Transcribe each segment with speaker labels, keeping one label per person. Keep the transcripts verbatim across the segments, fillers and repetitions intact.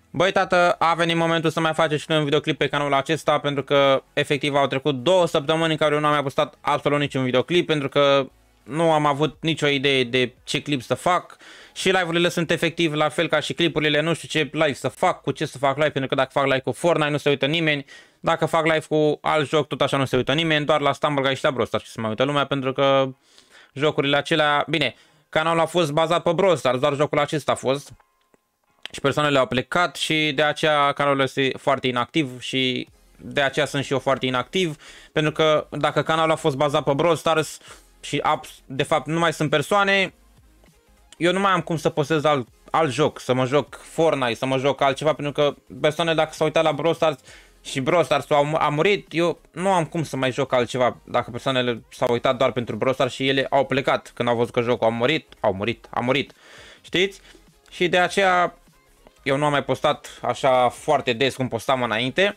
Speaker 1: Băi, tată, a venit momentul să mai facem și noi un videoclip pe canalul acesta, pentru că efectiv au trecut două săptămâni în care eu nu am mai postat absolut niciun videoclip, pentru că nu am avut nicio idee de ce clip să fac și live-urile sunt efectiv la fel ca și clipurile, nu știu ce live să fac, cu ce să fac live, pentru că dacă fac live cu Fortnite nu se uită nimeni, dacă fac live cu alt joc tot așa nu se uită nimeni, doar la Stumble Guys și la Brawl Stars și se mai uită lumea, pentru că jocurile acelea, bine, canalul a fost bazat pe Brawl Stars, doar jocul acesta a fost. Și persoanele au plecat și de aceea canalul este foarte inactiv și de aceea sunt și eu foarte inactiv, pentru că dacă canalul a fost bazat pe Brawl Stars și de fapt nu mai sunt persoane, eu nu mai am cum să postez alt, alt joc, să mă joc Fortnite, să mă joc altceva, pentru că persoanele dacă s-au uitat la Brawl Stars și Brawl Stars au a murit, eu nu am cum să mai joc altceva dacă persoanele s-au uitat doar pentru Brawl Stars și ele au plecat când au văzut că jocul a murit, au murit, a murit, știți? Și de aceea eu nu am mai postat așa foarte des cum postam înainte.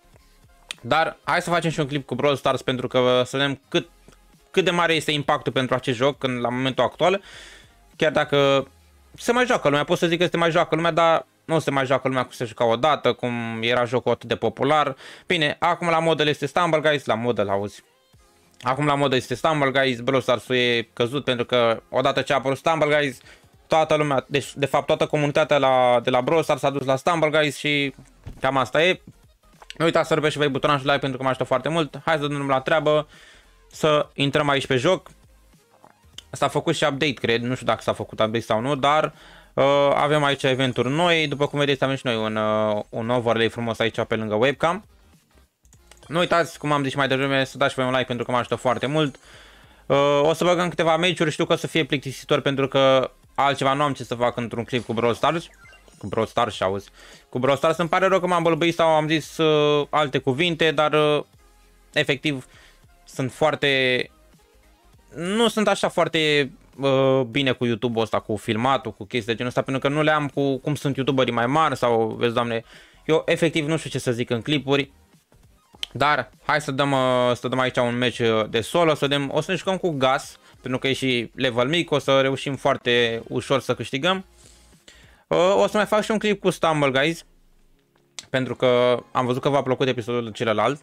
Speaker 1: Dar hai să facem și un clip cu Brawl Stars pentru că să vedem cât, cât de mare este impactul pentru acest joc în, la momentul actual. Chiar dacă se mai joacă lumea, pot să zic că se mai joacă lumea, dar nu se mai joacă lumea cum se juca odată, cum era jocul atât de popular. Bine, acum la model este Stumble Guys, la model auzi. Acum la model este Stumble Guys, Brawl Stars e căzut pentru că odată ce a apărut Stumble Guys, toată lumea, deci de fapt toată comunitatea la, de la Brawl Stars s-a dus la Stumble Guys și cam asta e. Nu uitați să rupeți și voi butonul și like pentru că mă ajută foarte mult. Hai să dăm la treabă, să intrăm aici pe joc. S-a făcut și update, cred, nu știu dacă s-a făcut update sau nu, dar uh, avem aici eventuri noi. După cum vedeți avem și noi un, uh, un overlay frumos aici pe lângă webcam. Nu uitați, cum am zis mai devreme, să dați și voi un like pentru că mă ajută foarte mult. Uh, o să băgăm câteva meciuri, știu că o să fie plictisitor pentru că altceva nu am ce să fac într-un clip cu Brawl Stars. Cu Brawl Stars și auzi. Cu Brawl Stars îmi pare rău că m-am bălbăit sau am zis uh, alte cuvinte, dar uh, efectiv sunt foarte... Nu sunt așa foarte uh, bine cu YouTube-ul ăsta, cu filmatul, cu chestii de genul ăsta, pentru că nu le am cu cum sunt YouTuberii mai mari sau, vezi, doamne, eu efectiv nu știu ce să zic în clipuri. Dar hai să dăm, uh, să dăm aici un match de solo, să dăm, o să ne jucăm cu Gas, pentru că e și level mic, o să reușim foarte ușor să câștigăm. Uh, o să mai fac și un clip cu Stumble Guys, pentru că am văzut că v-a plăcut episodul celălalt.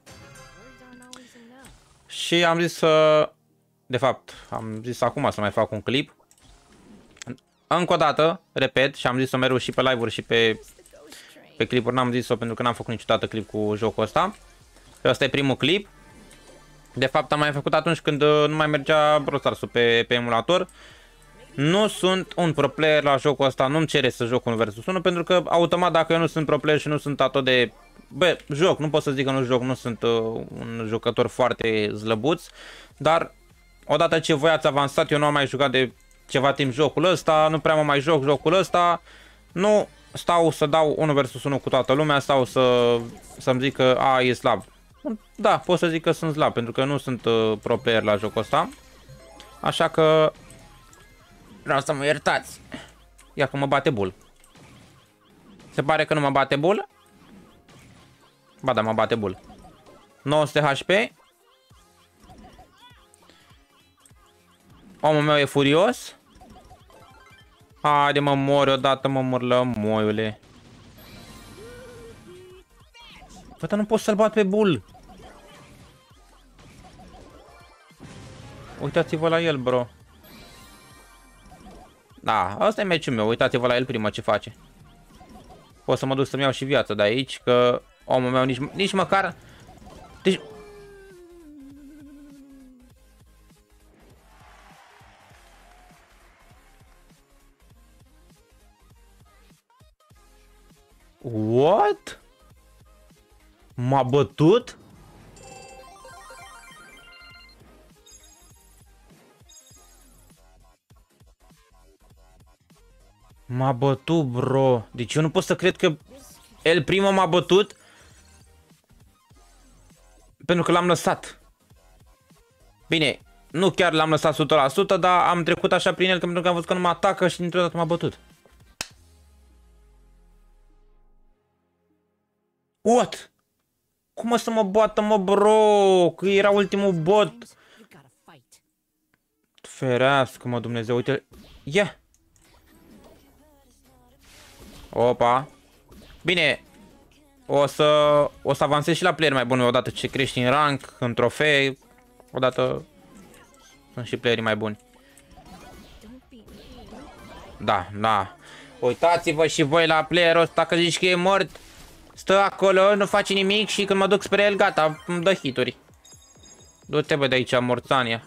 Speaker 1: Și am zis să... De fapt, am zis acum să mai fac un clip. Încă o dată, repet, și am zis-o mereu și pe live-uri și pe, pe clipuri. N-am zis-o pentru că n-am făcut niciodată clip cu jocul ăsta. Ăsta e primul clip. De fapt am mai făcut atunci când nu mai mergea Brawl Stars-ul pe, pe emulator. Nu sunt un pro player la jocul ăsta, nu-mi cere să joc unu versus unu, pentru că automat dacă eu nu sunt pro player și nu sunt atât de... Bă, joc, nu pot să zic că nu joc, nu sunt uh, un jucător foarte slăbuț, dar odată ce voi ați avansat, eu nu am mai jucat de ceva timp jocul ăsta, nu prea mă mai joc jocul ăsta, nu stau să dau unu versus unu cu toată lumea, stau să, să-mi zic că a, e slab. Da, pot să zic că sunt slab, pentru că nu sunt uh, pro player la jocul ăsta, așa că vreau să mă iertați. Ia că mă bate Bull. Se pare că nu mă bate Bull. Ba da, mă bate Bull. nouă sute H P. Omul meu e furios. Haide mă mori odată, mă murlă moiule. Bă, dar nu pot să-l bat pe Bull. Uitați-vă la el, bro. Da, asta e meciul meu, uitați-vă la el prima ce face. Pot să mă duc să-mi iau și viața de aici, că omul meu nici, nici măcar... Deci... What? M-a bătut? M-a bătut, bro. Deci eu nu pot să cred că el primul m-a bătut pentru că l-am lăsat. Bine, nu chiar l-am lăsat o sută la sută, dar am trecut așa prin el că pentru că am văzut că nu mă atacă și dintr-o dată m-a bătut. What? Cum o să mă bată, mă, bro? Că era ultimul bot. Ferească-mă, Dumnezeu, uite. Ia. Yeah. Opa. Bine, o să, o să avansez și la player mai buni odată ce crești în rank, în trofee, odată sunt și playerii mai buni. Da, da. Uitați-vă și voi la playerul ăsta, că zici că e mort. Stă acolo, nu face nimic și când mă duc spre el, gata, îmi dă hituri. Du-te bă de aici, Morțania.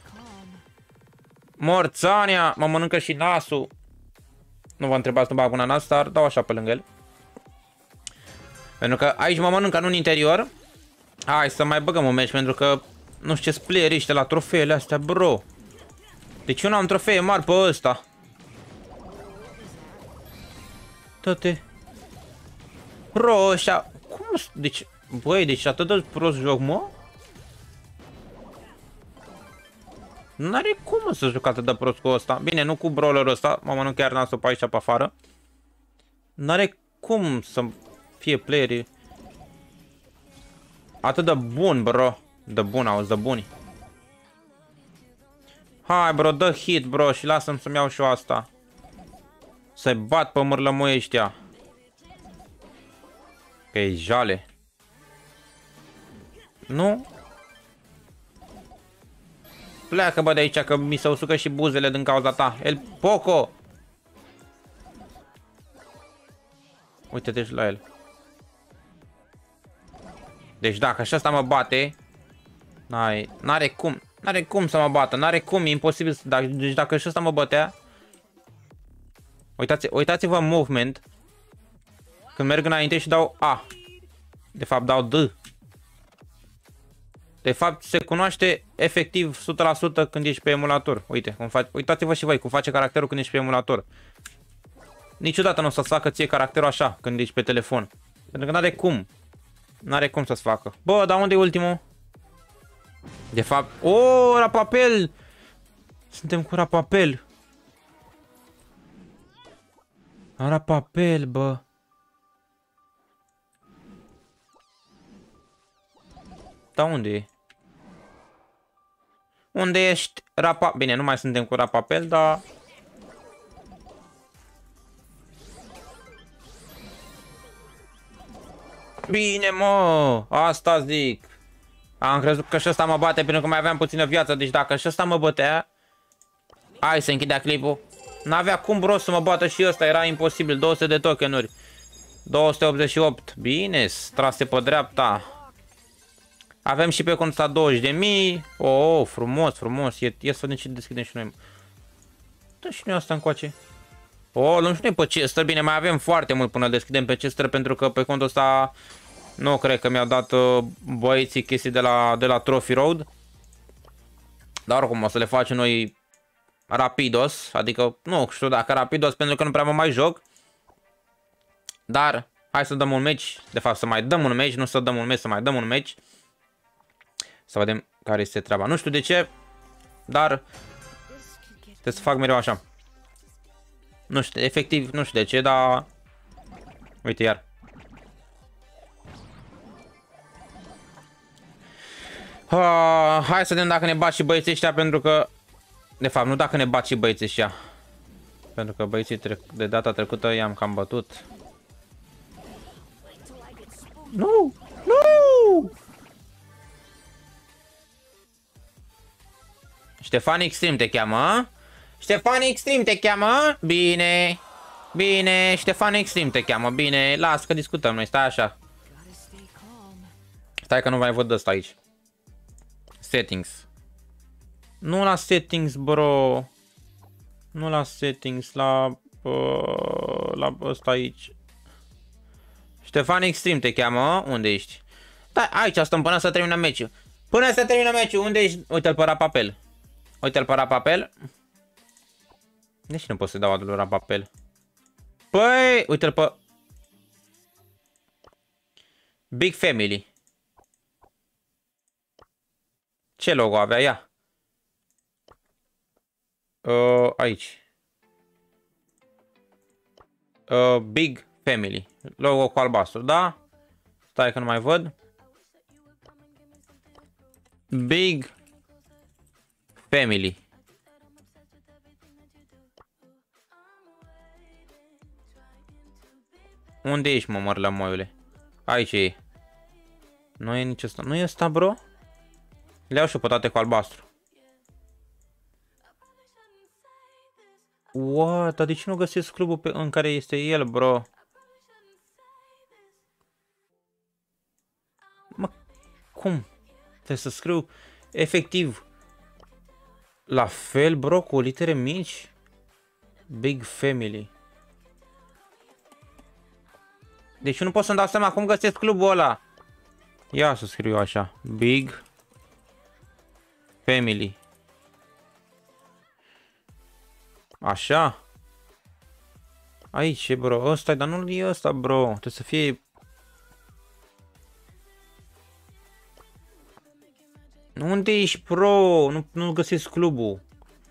Speaker 1: Morțania! Mă mănâncă și nasul. Nu vă întrebați, nu bag una nas, dar dau așa pe lângă el. Pentru că aici mă mănâncă, nu în interior. Hai să mai băgăm un meci, pentru că nu știu ce player ești la trofeele astea, bro. Deci eu n-am trofee mari pe ăsta. Toate. Bro, ăștia... Cum? Deci... Băi, deci atât de prost joc, mă? N-are cum să joc atât de prost cu ăsta. Bine, nu cu brawlerul ăsta. Mă mănânc chiar nasul pe aici, pe afară. N-are cum să fie playerii atât de bun, bro. De bun, auzi, de buni. Hai, bro, dă hit, bro, și lasă-mi să-mi iau și eu asta. Să-i bat pe mârlămoi ăștia. Că e jale. Nu? Pleacă, bă, de aici, că mi se usucă și buzele din cauza ta. El Poco! Uite-te și la el. Deci dacă așa asta mă bate, n-are cum. N-are cum să mă bată. N-are cum, e imposibil. Deci dacă și ăsta mă bătea. Uitați, uitați-vă în movement. Când merg înainte și dau A. De fapt dau D. De fapt se cunoaște efectiv o sută la sută când ești pe emulator. Uite, uitați-vă și voi cum face caracterul când ești pe emulator. Niciodată nu o să-ți facă ție caracterul așa când ești pe telefon. Pentru că n-are cum. N-are cum să-ți facă. Bă, dar unde e ultimul? De fapt... O, rapapel! Suntem cu rapapel. Rapapel, bă. Dar unde e? Unde ești, rapa... Bine, nu mai suntem cu rapapel, dar... Bine, mă! Asta zic. Am crezut că și ăsta mă bate pentru că mai aveam puțină viață. Deci dacă și ăsta mă bătea... Hai să închidea clipul. N-avea cum, bro, să mă bată și ăsta. Era imposibil. două sute de tokenuri. două sute optzeci și opt. Bine, trase pe dreapta. Avem și pe cont ăsta douăzeci de mii. Oh, frumos, frumos. E, e să vedem ce deschidem și noi. Dă și noi asta încoace. Oh, nu știu pe Chester. Bine, mai avem foarte mult până deschidem pe Chester, pentru că pe contul ăsta nu cred că mi-au dat uh, băieții chestii de la, de la Trophy Road. Dar oricum o să le facem noi rapidos. Adică nu știu dacă rapidos, pentru că nu prea mă mai joc. Dar hai să dăm un match. De fapt să mai dăm un match. Nu să dăm un match, să mai dăm un match. Să vedem care este treaba. Nu știu de ce, dar trebuie să fac mereu așa. Nu știu, efectiv, nu știu de ce, dar... Uite iar. Uh, hai să vedem dacă ne bat și băieții ăștia, pentru că... De fapt, nu dacă ne bat și băieții ăștia. Pentru că băieții de data trecută i-am cam bătut. Nu! Nu! Ștefan Extreme te cheamă, a? Ștefan Extreme te cheamă? Bine. Bine, Ștefan Extreme te cheamă. Bine, las că discutăm noi, stai așa. Stai că nu mai văd ăsta aici. Settings. Nu la settings, bro. Nu la settings, la... Uh, la ăsta aici. Ștefan Extreme te cheamă, unde ești? Da, aici stăm până să termină meciul. Până să termină meciul, unde ești? Uite-l pe rapapel. Uite-l pe rapapel. Deci nu pot să dau adul rapapel. Păi, uite-l pe... Big Family. Ce logo avea ea? Uh, aici. Uh, Big Family. Logo cu albastru, da? Stai că nu mai văd. Big Family. Unde ești, mă, mărlămoiule? Aici e. Nu e nici ăsta. Nu e ăsta, bro? Le-au și potate cu albastru. What? Dar de ce nu găsesc clubul pe, în care este el, bro? Mă, cum? Trebuie să scriu efectiv la fel, bro, cu litere mici? Big Family. Deci nu pot să-mi dau seama cum găsesc clubul ăla. Ia să scriu așa. Big Family. Așa. Aici, bro. Ăsta, dar nu e ăsta, bro. Trebuie să fie... Unde ești, bro? Nu, nu găsesc clubul.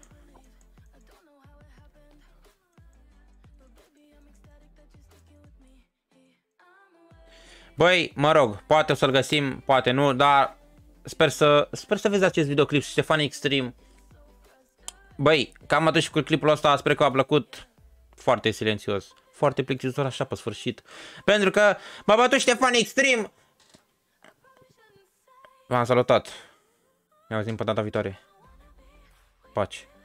Speaker 1: Băi, mă rog, poate o să-l găsim, poate nu, dar sper să, sper să vezi acest videoclip și Ștefan Extreme. Băi, cam atât și cu clipul ăsta, sper că v-a plăcut. Foarte silențios, foarte plictisitor așa pe sfârșit. Pentru că m-a bătut Ștefan Extreme. V-am salutat. Ne auzim pe data viitoare. Pace.